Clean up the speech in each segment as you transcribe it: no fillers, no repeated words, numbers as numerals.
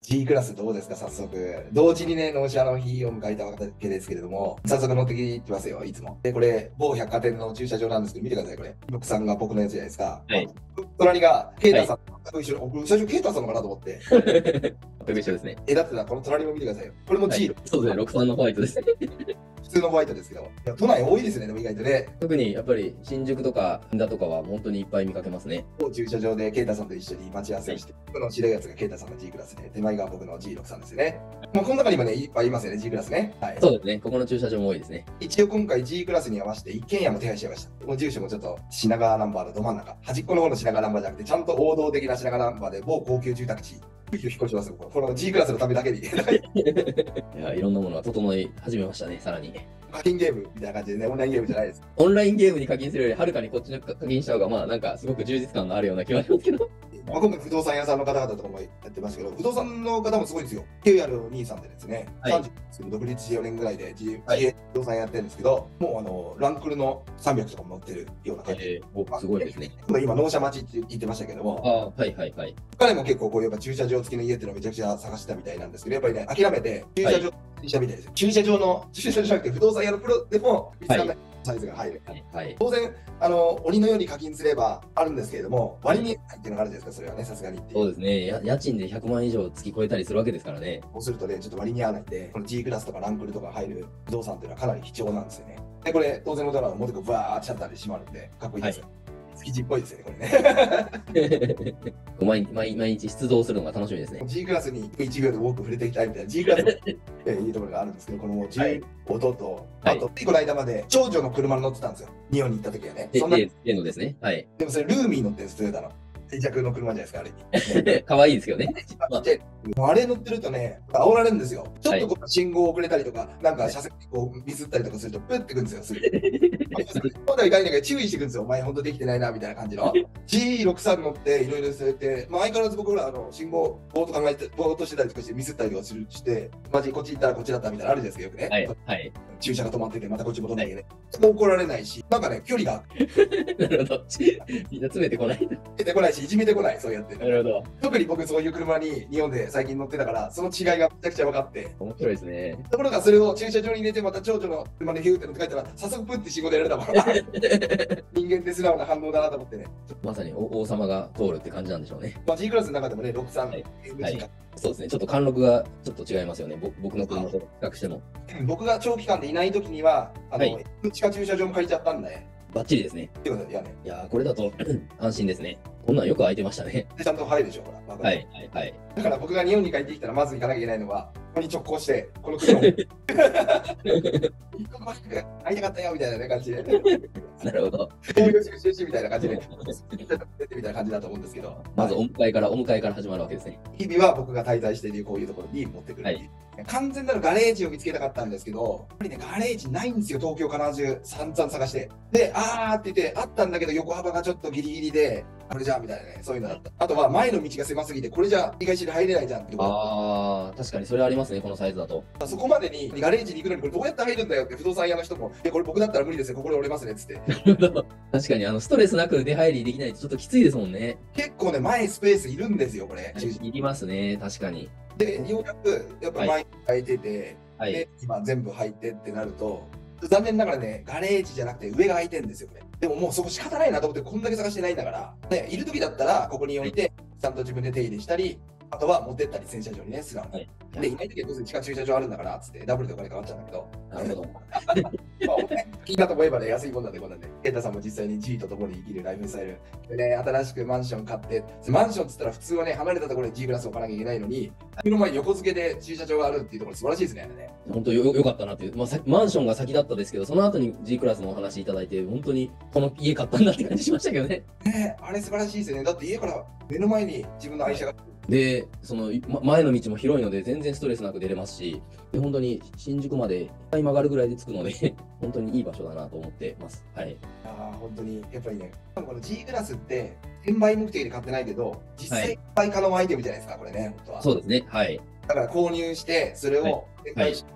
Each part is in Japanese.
G クラスどうですか、早速。同時にね、納車の日を迎えたわけですけれども、早速乗ってきてますよ、いつも。で、これ、某百貨店の駐車場なんですけど、見てください、これ。僕さんが僕のやつじゃないですか。 はい。 隣が、ケイタはい。 さんと一緒に、僕、最初ケイタさんのかなと思って。 全く一緒ですね。 だってな、この隣も見てくださいよ。これもはい。 G、 そうですね、63のホワイトです。 普通のホワイトですけど。いや都内多いですね、でも意外とね。 特にやっぱり新宿とか銀座とかは本当にいっぱい見かけますね。 某駐車場でケイタさんと一緒に待ち合わせをして、僕の白いやつがケイタさんの G クラスで、手前が僕の G6 さんですよね。もうこの中にもね、いっぱいいますよね、G クラスね。はい。 そうですね、ここの駐車場も多いですね。 一応今回 G クラスに合わせて一軒家も手配しちゃいました。もう住所もちょっと品川ナンバーのど真ん中。端っこの方の品川ナンバーじゃなくて、ちゃんと王道的な品川ナンバーで某高級住宅地。引っ越しますよ。この G クラスのためだけに。 いや、いろんなものが整い始めましたね、さらに。 課金ゲームみたいな感じでね、オンラインゲームじゃないです。 オンラインゲームに課金するより、はるかにこっちの課金した方が、まあなんかすごく充実感があるような気がしますけど。 まあ、今回不動産屋さんの方々とかもやってますけど、不動産の方もすごいんですよ。9R23でですね、 はい 30ですけど、独立して4年ぐらいで自はい営不動産やってるんですけど、もうランクルの300とかも乗ってるような感じ。 すごいですね。 今、納車待ちって言ってましたけども、 はいはいはい。 彼も結構こうやっぱ駐車場付きの家っていうのをめちゃくちゃ探してたみたいなんですけど、やっぱりね、諦めて駐車場にしたみたいですよ。駐車場じゃなくて不動産屋のプロでも見つからないサイズが入る。 はい。 当然、鬼のように課金すればあるんですけれども、割に入っていうのがあるじゃないですか、それはね、さすがにっていう。 そうですね。家賃で100万以上月超えたりするわけですからね。 そうするとね、ちょっと割に合わないんで、この G クラスとかランクルとか入る不動産っていうのはかなり貴重なんですよね。で、これ、当然のことながら、もっとバーってシャッターで閉まるんで、かっこいいですよ。築地っぽいですよね、これね。 毎日出動するのが楽しみですね。 G クラスに1秒で多く触れていきたいみたいな G クラスのいいところがあるんですけど、この G 音と、あと、この間まで長女の車に乗ってたんですよ。日本に行った時はね。そんな例のですね。はい。 でもそれ、ルーミー乗ってるんです、トヨタの。最弱の車じゃないですか、あれに。 可愛いですけどね。 あれ乗ってるとね、煽られるんですよ。ちょっとこう信号遅れたりとか、なんか車線こうミスったりとかすると、プッてくるんですよ、すぐ。まだいかないんだけど、注意してくるんですよ。お前、本当できてないな、みたいな感じの。G63 乗って、いろいろされて、まあ、相変わらず僕ら、信号、ぼーっと考えて、ぼーっとしてたりとかして、ミスったりとかして、マジこっち行ったらこっちだったみたいなのあるじゃないですか、よくね。 はい。 駐車が止まってて、またこっち戻んないでね。怒られないし、なんかね、距離がなるほど。みんな詰めてこない。 出てこないし、いじめてこない、そうやって。 なるほど。 特に僕、そういう車に日本で最近乗ってたから、その違いがめちゃくちゃ分かって。 面白いですね。 ところがそれを駐車場に入れて、また長女の車でヒューって乗って帰ったら、早速プッて信号でやられたから、人間って素直な反応だなと思ってね。 まさに王様が通るって感じなんでしょうね。 まあ、G クラスの中でもね、63、 はい MG か。 そうですね。ちょっと貫禄がちょっと違いますよね。僕の車と比較しても。 僕が長期間でいない時には、地下駐車場も借りちゃったんで、 バッチリですね。 ってことで、いやね、 いやー、これだと安心ですね。こんなんよく空いてましたね。 でちゃんと入るでしょ、ほら。 はい。 だから僕が日本に帰ってきたら、まず行かなきゃいけないのは、ここに直行して、この車を。一個マジで会いたかったよみたいな、ね、感じで。 なるほど。 こういう収集しみたいな感じで、出てみたいな感じだと思うんですけど。 まずお迎えから始まるわけですね。 日々は僕が滞在しているこういうところに持ってくる、完全なるガレージを見つけたかったんですけど、やっぱりね、ガレージないんですよ、東京、金沢中、散々探して。で、って言って、あったんだけど、横幅がちょっとギリギリで、これじゃあみたいなね、そういうのだった。あとは前の道が狭すぎて、これじゃ意外しに入れないじゃんって。 確かにそれありますね、このサイズだと。 そこまでにガレージに行くのに、これどうやって入るんだよって不動産屋の人も、これ僕だったら無理ですよ、心折れますねっつって。 確かにストレスなく出入りできないとちょっときついですもんね。 結構ね、前スペースいるんですよ、これ。 いりますね、確かに。 で、ようやく、やっぱ前に空いてて、で、今全部入ってってなると、残念ながらね、ガレージじゃなくて上が空いてるんですよ、これ。でももうそこ仕方ないなと思って、こんだけ探してないんだから、ね、いる時だったら、ここに置いて、ちゃんと自分で手入れしたり、あとは持ってったり、洗車場にね、素直に。で、いない時はどうせ地下駐車場あるんだから、つってダブルでお金かかっちゃうんだけど。 なるほど。 いいなと思えばね、安いもんなんで、こんなんで。ケイタさんも実際に G と共に生きるライフスタイル。でね、新しくマンション買って、マンションっつったら普通はね、離れたところで G クラス置かなきゃいけないのに、目の前に横付けで駐車場があるっていうところ素晴らしいですね。 本当よかったなっていう。マンションが先だったですけど、その後に G クラスのお話いただいて、本当にこの家買ったんだって感じしましたけどね。 あれ素晴らしいですよね。だって家から目の前に自分の愛車が。 で、前の道も広いので全然ストレスなく出れますし、で本当に新宿まで1回曲がるぐらいで着くので、本当にいい場所だなと思ってます。はい。 本当に、やっぱりね、この G クラスって転売目的で買ってないけど、実際転売可能アイテムじゃないですか、これね、本当は。 そうですね。はい。 だから購入して、それを転売し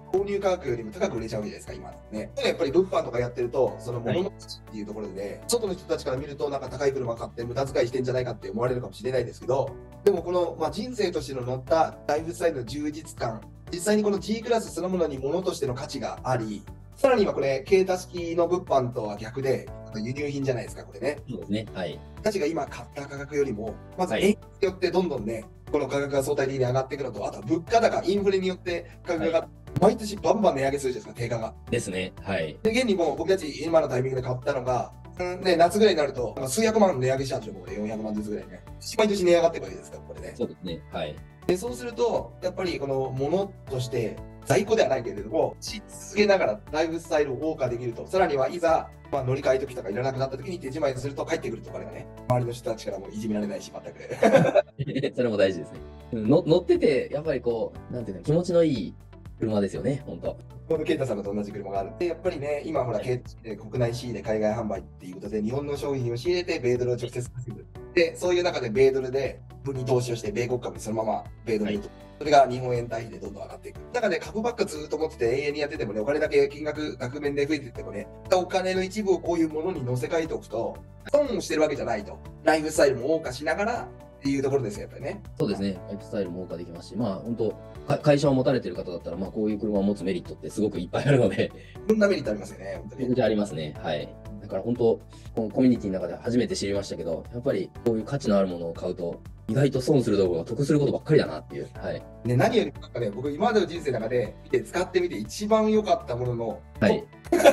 購入価格よりも高く売れちゃうわけじゃないですか、今ね。やっぱり物販とかやってると、その物の価値っていうところでね、外の人たちから見ると、なんか高い車買って無駄遣いしてんじゃないかって思われるかもしれないですけど、でもこの、人生としての乗ったライフスタイルの充実感、実際にこの G クラスそのものに物としての価値があり、さらにはこれ、軽多式の物販とは逆で、輸入品じゃないですか、これね。 そうですね。はい。 たちが今買った価格よりも、まずはい円によってどんどんね、この価格が相対的に上がっていくのと、あとは物価高、インフレによって価格が上がって、毎年バンバン値上げするじゃないですか、定価が。 ですね。はい。 で、現にもう僕たち今のタイミングで買ったのが、夏ぐらいになると、数百万値上げしちゃうんですよ、これ400万ずつぐらいね。毎年値上がっていくわけですから、これね。 そうですね。はい。 で、そうすると、やっぱりこの物として在庫ではないけれども、し続けながらライフスタイルを謳歌できると。さらにはいざ、乗り換え時とかいらなくなった時に手仕舞いすると帰ってくるとかね、周りの人たちからもいじめられないし、全く。 それも大事ですね。乗ってて、やっぱりこう、なんていうの、気持ちのいい車ですよね、本当。 このケイタさんと同じ車がある。で、やっぱりね、今ほら、国内仕入れ、海外販売っていうことで、日本の商品を仕入れて、米ドルを直接稼ぐ。で、そういう中で米ドルで、分に投資をして、米国株にそのまま米ドルに、それが日本円単位でどんどん上がっていく。中で株ばっかずっと持ってて永遠にやっててもね、お金だけ金額、額面で増えていってもね、お金の一部をこういうものに乗せ替えておくと、損をしてるわけじゃないと。ライフスタイルも謳歌しながらっていうところですよ、やっぱりね。 そうですね。ライフスタイルも謳歌できますし、本当会社を持たれてる方だったら、こういう車を持つメリットってすごくいっぱいあるので。 いろんなメリットありますよね、本当に。 ありますね。はい。だから本当、このコミュニティの中で初めて知りましたけど、やっぱりこういう価値のあるものを買うと、意外と損するどころか得することばっかりだなっていう。はい。 ね、何よりもなんかね、僕今までの人生の中で使ってみて一番良かったものの、 はい。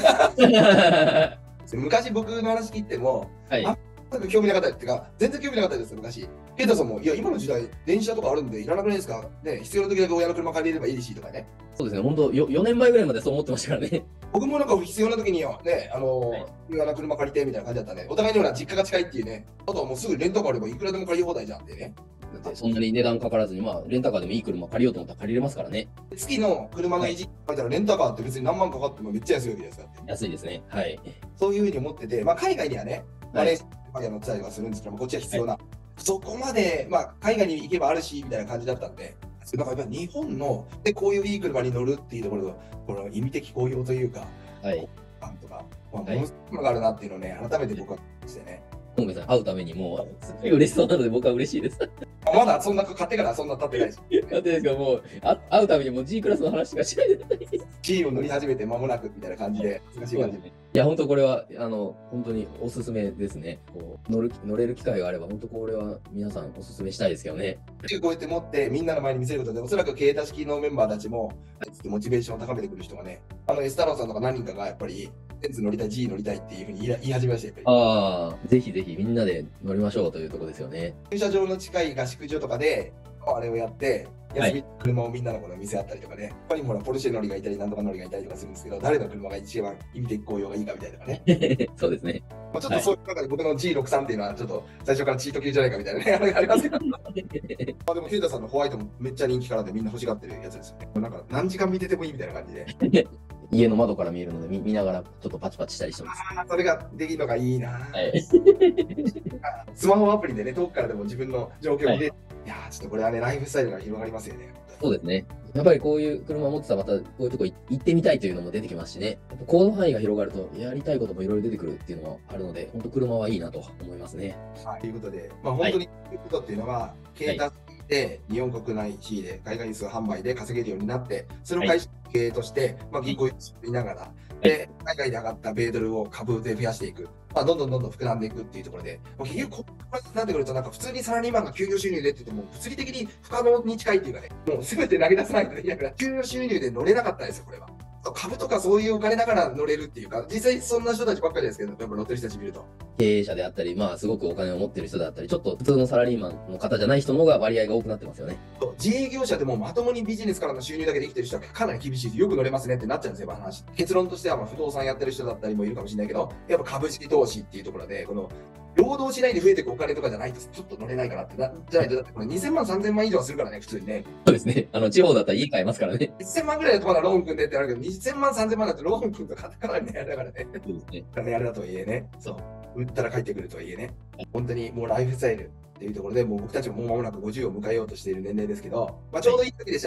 昔僕の話聞いても、 はい。 全く興味なかったっていうか、全然興味なかったですよ、昔。ケイタさんも、いや、今の時代、電車とかあるんで、いらなくないですかね、必要な時だけ親の車借りればいいしとかね。 そうですね、本当、4年前ぐらいまでそう思ってましたからね。 僕もなんか必要な時にはね、親の車借りてみたいな感じだったね。お互いにほら、実家が近いっていうね、あとはもうすぐレンタカーあればいくらでも借り放題じゃんってね。 だってそんなに値段かからずに、レンタカーでもいい車借りようと思ったら借りれますからね。 月の車の維持書いたら、レンタカーって別に何万かかってもめっちゃ安いわけですから。 安いですね。はい。 そういうふうに思ってて、海外にはね、マはいレーシアに乗ってたりとかするんですけども、こっちは必要な。そこまで、海外に行けばあるし、みたいな感じだったんで、なんかやっぱ日本の、で、こういういい車に乗るっていうところの、この意味的効用というか、 はい。 なんとか、ものすごくがあるなっていうのをね、改めて僕はしてね。 本部さん、会うためにもう、すごい嬉しそうなので僕は嬉しいです。 まだそんな、買ってからそんな経ってないし。 だってですか、もう、会うためにもう G クラスの話しかしないで。 G を乗り始めて間もなくみたいな感じで、難しい感じで。 いや、本当これは、本当におすすめですね。こう乗れる機会があれば、本当これは皆さんおすすめしたいですけどね。 こうやって持ってみんなの前に見せることで、おそらく軽多式のメンバーたちも、モチベーションを高めてくる人がね、エスタローさんとか何人かがやっぱり、ベンツ乗りたい、G 乗りたいっていうふうに言い始めましたよ。 ああ、ぜひぜひみんなで乗りましょうというところですよね。 駐車場の近い合宿所とかで、あれをやって、休みの車をみんなのこの見せ合ったりとかね、他にもほらポルシェ乗りがいたり、なんとか乗りがいたりとかするんですけど、誰の車が一番意味的効用がいいかみたいなね。 そうですね。 ちょっとそういう中で僕の G63 っていうのは、ちょっと最初からチート級じゃないかみたいなね、ありますけど。でも、ケイタさんのホワイトもめっちゃ人気からでみんな欲しがってるやつですよね。なんか何時間見ててもいいみたいな感じで。 家の窓から見えるので見ながらちょっとパチパチしたりしてます。 それができるのがいいな。 はい、 スマホアプリでね、遠くからでも自分の状況を見れる。いやー、ちょっとこれはね、ライフスタイルが広がりますよね。 そうですね。やっぱりこういう車を持ってたらまたこういうとこ行ってみたいというのも出てきますしね。行動範囲が広がるとやりたいこともいろいろ出てくるっていうのもあるので、本当車はいいなと思いますね。 ということで、本当にこういうことっていうのは、軽多で日本国内仕入れ、海外輸送販売で稼げるようになって、それを会社経営として、銀行に作りながら、で、海外で上がった米ドルを株で増やしていく。どんどん膨らんでいくっていうところで、結局、ここまでなってくると、なんか普通にサラリーマンが給与収入でって言っても、物理的に不可能に近いっていうかね、もう全て投げ出さないとできなくなる。給与収入で乗れなかったですよ、これは。株とかそういうお金だから乗れるっていうか、実際そんな人たちばっかりですけど、やっぱ乗ってる人たち見ると。 経営者であったり、すごくお金を持ってる人だったり、ちょっと普通のサラリーマンの方じゃない人の方が割合が多くなってますよね。 自営業者でもまともにビジネスからの収入だけで生きてる人はかなり厳しい。よく乗れますねってなっちゃうんですよ、話。結論としては不動産やってる人だったりもいるかもしれないけど、やっぱ株式投資っていうところで、この労働しないで増えていくお金とかじゃないとちょっと乗れないかなってじゃないと、だってこれ2000万、3000万以上はするからね、普通にね。 そうですね。地方だったら家買えますからね。 1000万ぐらいだとまだローン組んでってあるけど、2000万、3000万だとローン組んとかかなりね、あれだからね。 そうですね。 あれだとはいえね、そう。売ったら帰ってくるとはいえね、本当にもうライフスタイルっていうところで、もう僕たちももう間もなく50を迎えようとしている年齢ですけど、ちょうどいい時でしたね。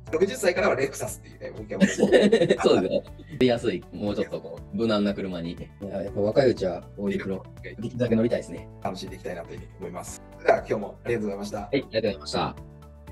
60歳からはレクサスっていうね、僕はもうそうですね。出やすい、もうちょっとこう無難な車に。いや、やっぱ若いうちはこういう車、できるだけ乗りたいですね。 楽しんでいきたいなというふうに思います。それでは今日もありがとうございました。 はい、ありがとうございました。